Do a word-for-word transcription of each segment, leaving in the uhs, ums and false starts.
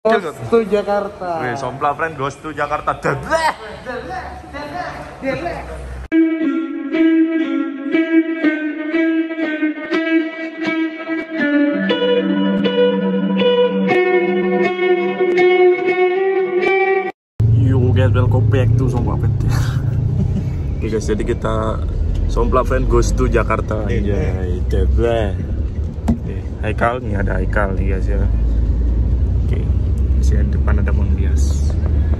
Ghost to Jakarta. Wih, Sompla friend Ghost to Jakarta. Deleh. Deleh, deleh, deleh. Yo guys, welcome back to Sompla friend. Oke guys, jadi kita Sompla friend Ghost to Jakarta. Anjay, deleh. Haikal nih, ada Haikal nih guys ya. Oke, di depan ada Mondias.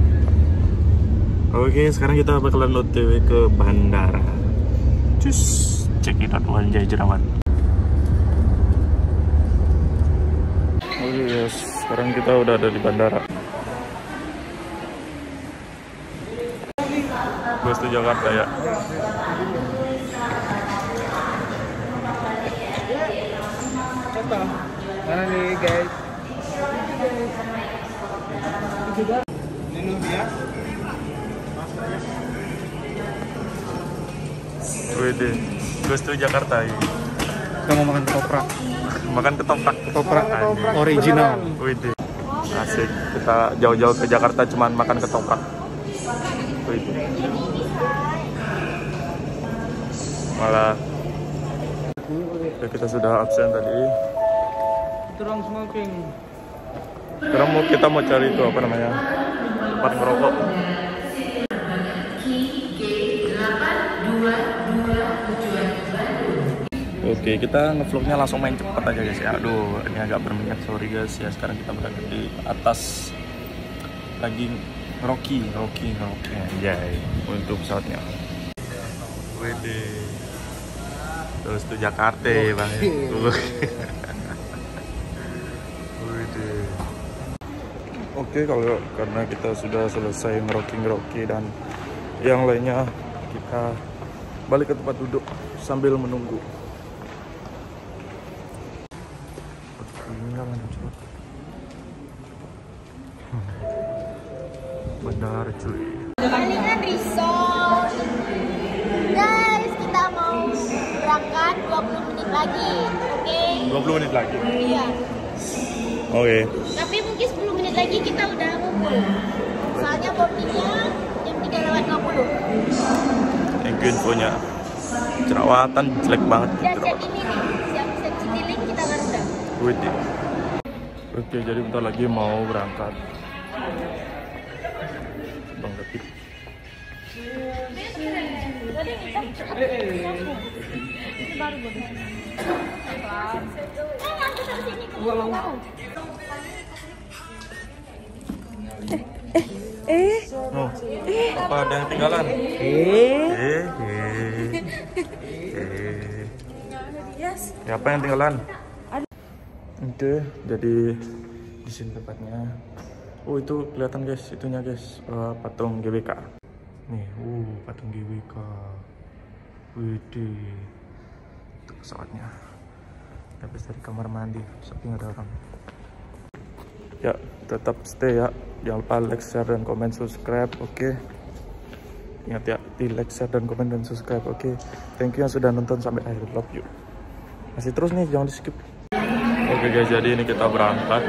Oke, sekarang kita bakalan O T W ke bandara. Cus, cek it out Anjay Jerawat. Oke guys, sekarang kita udah ada di bandara. Ghost to Jakarta ya. Mana nih guys? Minum ya. Wede, Ghost to Jakarta ya. Kita mau makan ketoprak. Makan ketoprak, Ketoprak original. Wede, asik. Kita jauh-jauh ke Jakarta cuman makan ketoprak. Wede. Malah kita sudah absen tadi. Turang smoking. Sekarang mau kita mau cari itu apa namanya, tempat ngerokok. Oke, kita ngevlognya langsung main cepat aja guys ya. Aduh, ini agak berminyak, sorry guys ya. Sekarang kita berada di atas lagi ngeroki, ngeroki, ngeroki. Anjay, untuk pesawatnya. Wede. Terus tuh Jakarta bang. Oke, kalau karena kita sudah selesai ngeroki-ngeroki dan yang lainnya, kita balik ke tempat duduk sambil menunggu. Benar cuy. Ini kan resort. Guys, kita mau berangkat dua puluh menit lagi. Oke? Okay? dua puluh menit lagi? Iya. Oke. Okay. Tapi mungkin sepuluh menit lagi kita udah ngumpul. Soalnya boardingnya jam tiga lewat dua puluh. Thank you infonya. Jerawatan jelek banget. Dan cek ini nih, siap-siap Citylink kita Garuda. Wih. Oke, jadi bentar lagi mau berangkat. Bang David. Eh, eh, Oh, apa ada yang ketinggalan? Eh, Eh, eh, eh. Ya, apa yang ketinggalan? Oke, jadi di sini tempatnya. Oh, itu kelihatan guys, itunya guys, uh, patung G W K. Nih, uh, patung G W K. Widih, itu pesawatnya. Habis dari kamar mandi, tapi nggak ada orang. Ya, tetap stay ya. Jangan lupa like, share, dan komen, subscribe. Oke, okay. Ingat ya, di like, share, dan komen, dan subscribe. Oke, okay. Thank you yang sudah nonton sampai akhir. Love you. Masih terus nih, jangan di skip. Oke okay guys, jadi ini kita berangkat.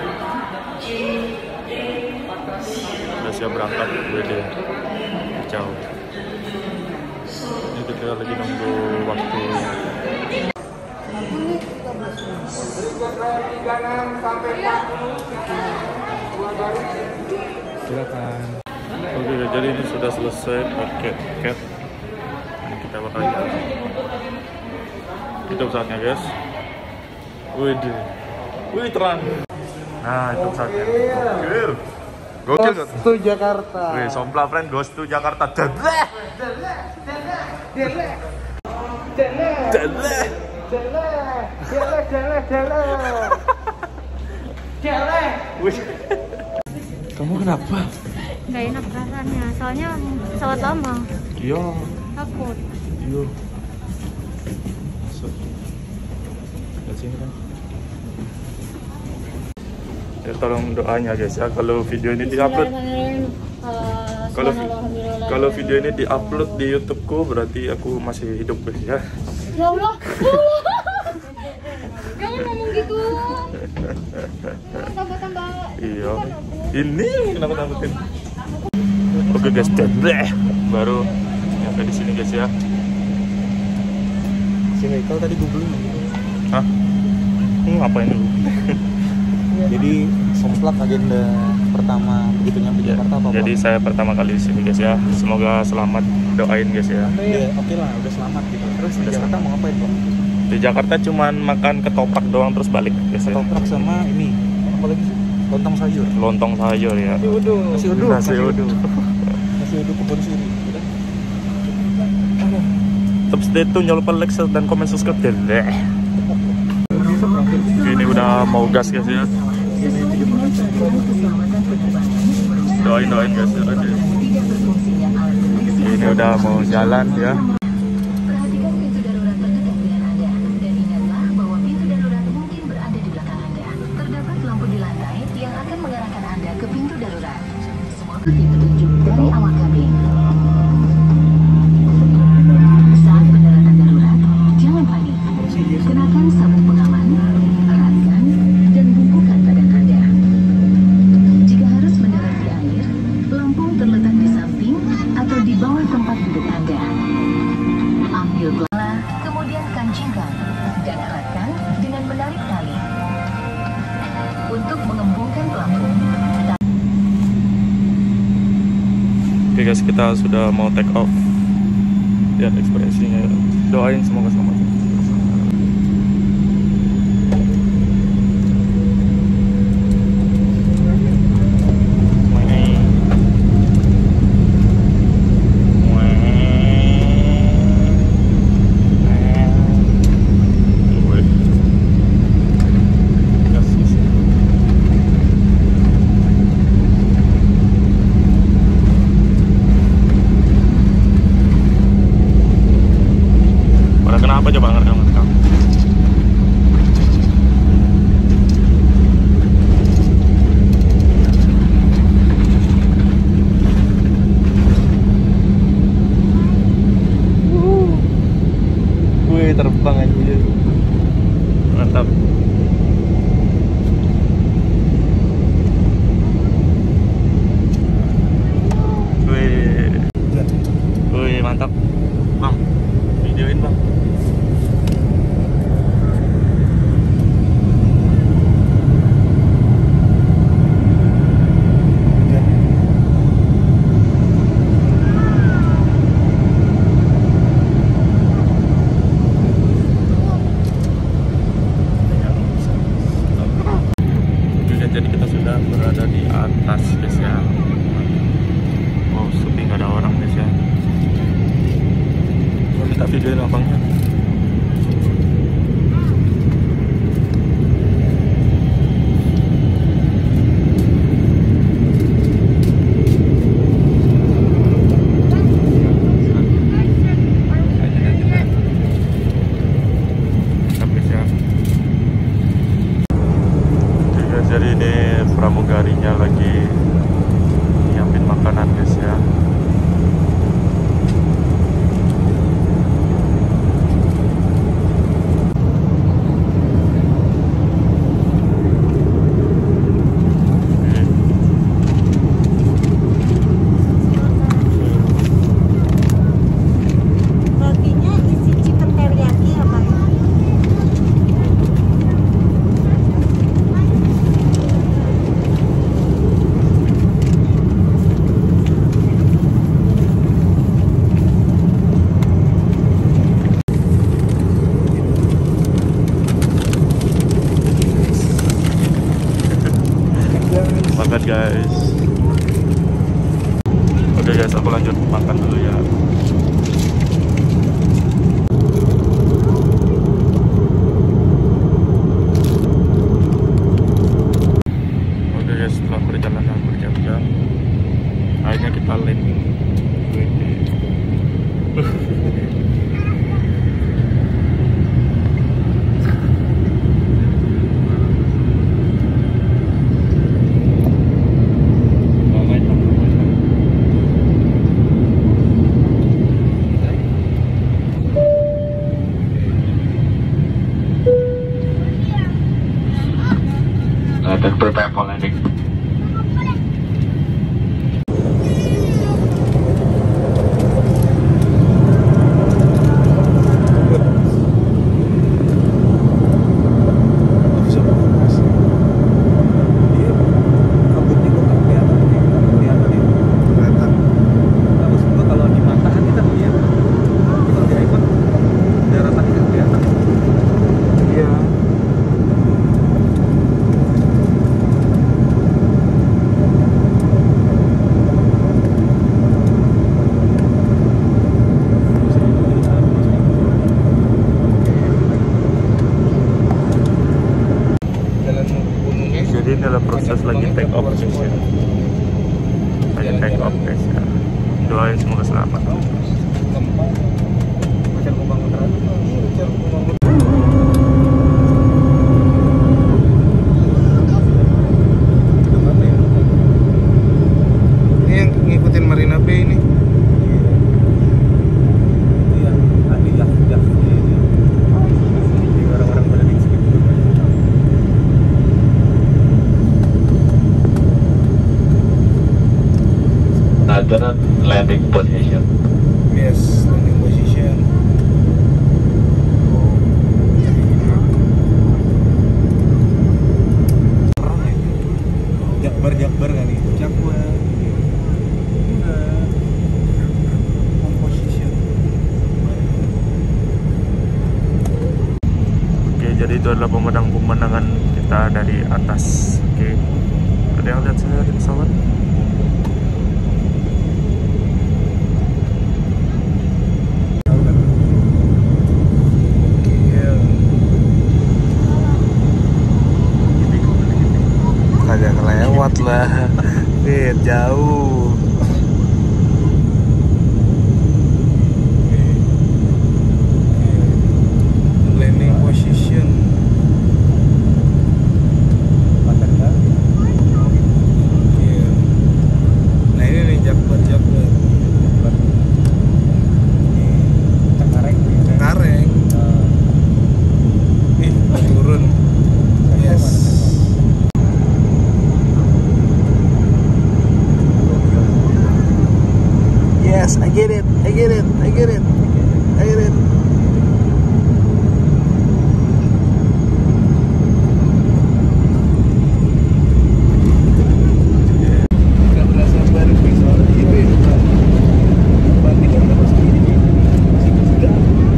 Udah siap berangkat, gue deh. Jauh. Ini kita lagi nunggu waktu. silakan. Oke okay, jadi ini sudah selesai paket tiket. Ini kita bakal jalan. Itu pesawatnya guys. Wih, wih terang. Nah itu pesawatnya. Gokil. Gokil kan? Ghost to Jakarta. Wih, Sompla friend Ghost to Jakarta. Deleh. Deleh, deleh, deleh. Deleh. Deleh. Deleh. Deleh, deleh, deleh. Deleh. Wih. Kamu kenapa? Gak enak rasanya, soalnya pesawat lama. Iya. Takut. Iya. So. Lihat sini kan. Ya tolong doanya guys ya, kalau video ini diupload. Kalau kalau video ini diupload di YouTubeku berarti aku masih hidup guys ya. Ya Allah. Jangan ngomong gitu. Tambah-tambah Iya. Ini yang aku takutin. Oke guys, bleh. Baru nyampe di sini guys ya. Si Michael tadi googling. Hah? Hmm, ngapain dulu? Jadi somplak agenda pertama begitu nyampe Ya, Jakarta apa? jadi saya pertama kali di sini guys ya. Semoga selamat, doain guys ya. Ya, oke lah, udah selamat gitu. Terus di Udah Jakarta mau ngapain Bang? Di Jakarta cuman makan ketoprak doang terus balik guys ya. Ketoprak sama ini, apa lagi sih? Lontong sayur. Lontong sayur ya. Nasi uduk. Nasi uduk. Nasi uduk. Nasi uduk kebun siri. Udah. Tetap stay tune, jangan lupa like, share, dan komen, subscribe deh. Ini udah mau gas guys ya. Doain doain guys ya. Ini udah mau jalan ya. Perhatikan pintu darurat terdekat dengan Anda dan ingatlah bahwa pintu darurat mungkin berada di belakang Anda. Terdapat lampu di lantai yang akan mengarahkan Anda ke pintu darurat. Semua petunjuk dari awak kabin. Saat pendaratan darurat, jangan panik. Kenakan sabuk pengaman, eratkan, dan bungkukan badan Anda. Jika harus mendarat di air, pelampung terletak di samping atau di bawah tempat duduk Anda. Ambil bola, kemudian kancingkan dan eratkan dengan menarik tali. Untuk mengembungkan pelampung, Oke guys, kita sudah mau take off. Lihat ekspresinya. Doain semoga selamat. Kenapa coba ngerekam ngerekam? Wih, terbang aja. Mantap. Wih, wih mantap, bang. Videoin bang. Jadi kita sudah berada di atas guys ya. Wow, sepi nggak ada orang guys ya. Mau minta videoin abangnya. Jadi ini pramugarinya lagi nyiapin makanan guys ya. Rotinya isi chicken teriyaki apa? Makan guys. Oke guys, aku lanjut makan dulu ya. Oke guys, setelah perjalanan berjam-jam, akhirnya kita landing. Dan prepare for landing. guys ya. Lagi take off guys ya. Doain semoga selamat. Ini yang ngikutin Marina Bay ini. Iya, tadi dah dah ini. Orang-orang pada di skip. Alternate landing position. Yes, landing position. Jakbar Jakbar kali. Jakbar. Composition. Oke, jadi itu adalah pemandangan-pemandangan kita dari atas. Oke, ada yang lihat saya di pesawat? Kagak kelewat lah. Nih, jauh. Landing position. Nah ini nih Jakbar Jakbar. Cengkareng. Cengkareng. Ih, turun. Yes. Yes, I get it, I get it, I get it, I get it. Gak berasa baru soalnya itu ya. Bandingkan sama segini. Sudah.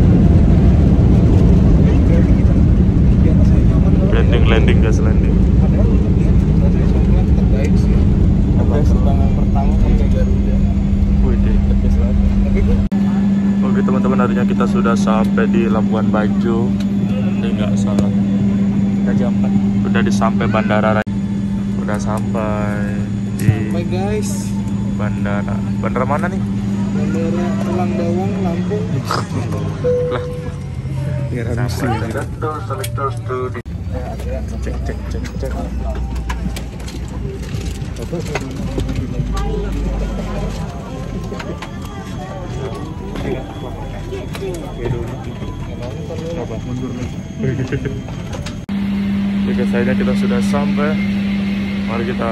Landing, landing, gas landing. Padahal untuk dia rasanya terbaik sih. Terbaik serangan pertama pakai Garuda. Wih, Terbaik lagi. Tapi gue oke teman-teman, harinya kita sudah sampai di Labuan Bajo. Ini nggak salah. kita jam empat. Udah di sampai bandara. Udah sampai di Bye guys. bandara. Bandara mana nih? Bandara Elang Bawang, Lampung. Lah. Biar habis Sampai. Cek cek cek cek. Oke, sayangnya kita sudah sampai. Mari kita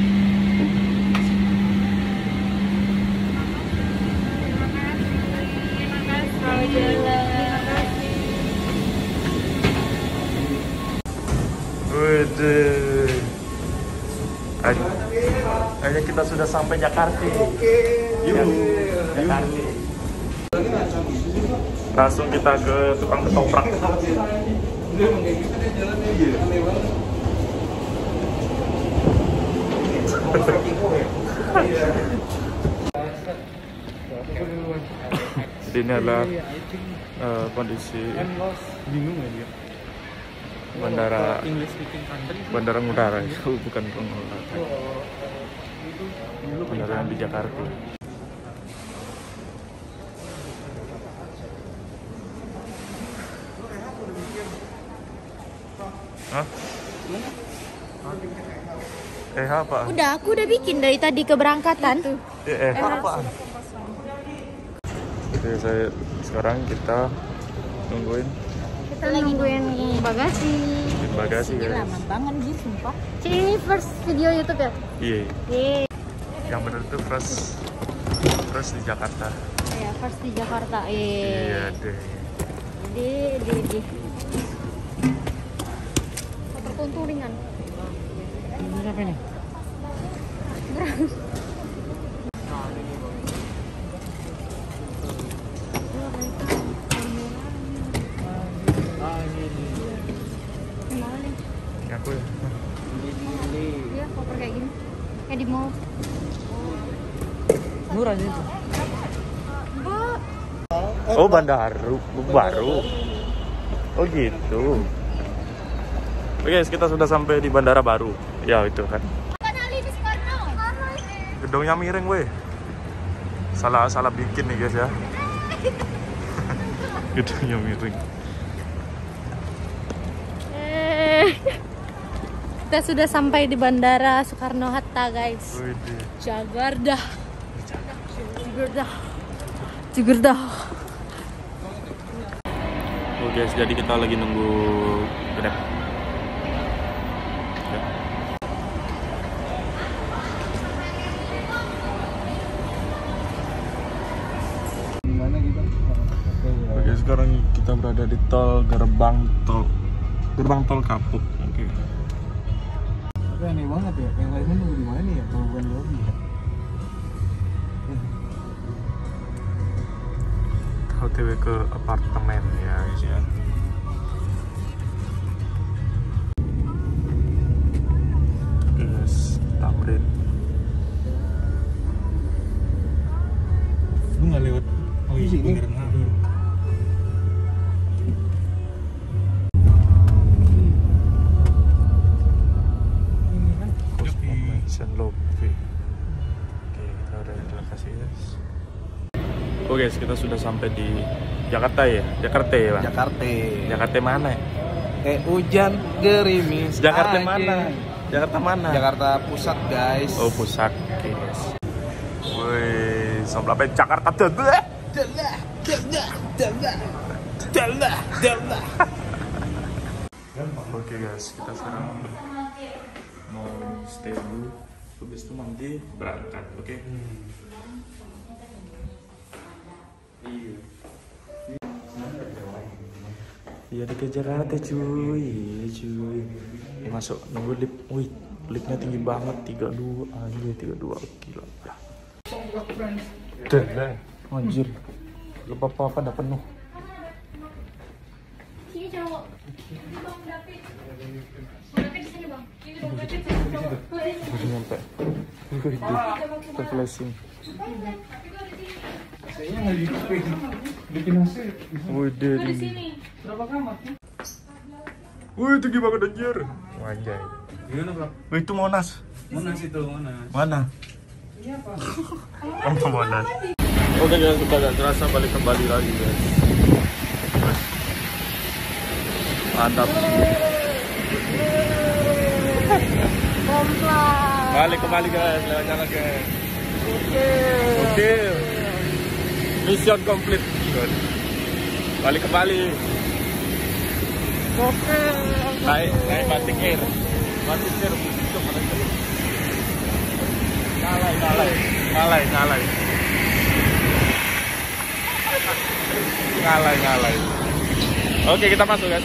Wede. Akhirnya kita sudah sampai Jakarta. Oke. Yuk, Jakarta. Langsung kita ke tukang ketoprak. Jadi ini adalah uh, kondisi Bingung ya dia. bandara English speaking country. bandara udara itu bukan pengelola. Bandara yang di Jakarta. Hah? Eh apa? Udah, aku udah bikin dari tadi keberangkatan. Eh, eh apa? Oke, saya sekarang kita nungguin Kita lagi nungguin bagasi. nungguin bagasi Ini guys. lama banget sih, sumpah. Cik, ini first video YouTube ya? Iya, Yeay. yang bener tuh first first di Jakarta. Ya, first di Jakarta. Yeay. Iya deh. Di, di, di. Terkuntung ringan. Berapa ini? Ini aku ya. Iya, koper kayak gini. Kayak di mall. Murah aja itu. Oh, bandara baru. Oh gitu. Oke, guys, kita sudah sampai di bandara baru. Ya itu kan. Bukan Ali di sekarang. Gedungnya miring weh. Salah salah bikin nih guys ya. Gedungnya miring. Eh, kita sudah sampai di Bandara Soekarno-Hatta guys. Widih. Jakarta. Jakarta. Jakarta. Oh guys, jadi kita lagi nunggu Grab. Ya. Gimana gitu? Oke, sekarang kita berada di tol gerbang tol gerbang tol Kapuk. Oke. Tapi aneh banget ya, yang lainnya nunggu di mana ya? Kalau bukan lobby ya? O T W ke apartemen ya guys ya. Guys, Tamrin. Lu nggak lewat? Oh iya, sini. Cosmomansion Lobby. Oke, kita udah di lokasi guys. Oke guys, kita sudah sampai di Jakarta ya? Jakarta ya Bang? Jakarta. Jakarta mana? Kayak hujan gerimis. Jakarta aja. mana? Jakarta mana? Jakarta Pusat guys. Oh pusat, oke guys. Wih, sampai Jakarta tuh. Dalah, dalah, dalah, dalah, dalah. Oke guys, kita sekarang mau stay dulu. Habis itu nanti berangkat, oke? Iya dikejar Jakarta cuy, cuy. Ini masuk nunggu lift, wih, liftnya tinggi banget, tiga puluh dua aja, tiga puluh dua gila. Dah, anjir, lupa apa apa udah penuh. Sini cowok. Ini Bang David. Bang David di sini Bang. Ini Bang David. Udah nyampe. Wih, kita flashing. Kayaknya nggak bikin bikin hasil. Wih, Di dari. sini. Berapa kamar? Wih, tinggi banget anjir. Wajay. Gimana bang? Wih, itu Monas. Monas itu Monas. Mana? Ini apa? Oh, Monas. Oke guys, kita gak terasa balik kembali lagi guys. Mantap. Balik kembali guys, lewat jalan guys. Oke. Oke. Mission complete. Good. Balik kembali. Oke. Naik, naik Batik Air. Batik Air untuk mereka. Ngalai, ngalai, ngalai, ngalai. Ngalai, ngalai. Oke, kita masuk guys.